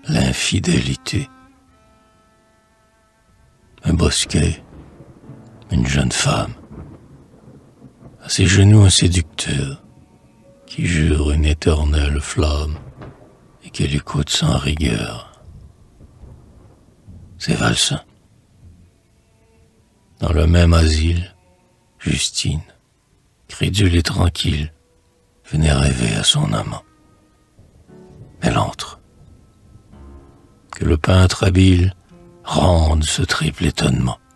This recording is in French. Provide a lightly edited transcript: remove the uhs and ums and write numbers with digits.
l'infidélité. Un bosquet, une jeune femme, à ses genoux un séducteur, qui jure une éternelle flamme et qu'elle écoute sans rigueur. C'est Valsin. Dans le même asile, Justine, crédule et tranquille, venait rêver à son amant. Elle entre. Que le peintre habile rende ce triple étonnement.